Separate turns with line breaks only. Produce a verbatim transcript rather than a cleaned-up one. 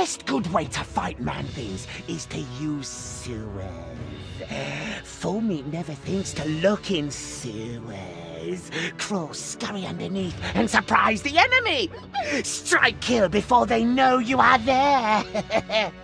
best good way to fight man-things is to use sewers. Full meat never thinks to look in sewers. Crawl, scurry underneath, and surprise the enemy! Strike kill before they know you are there!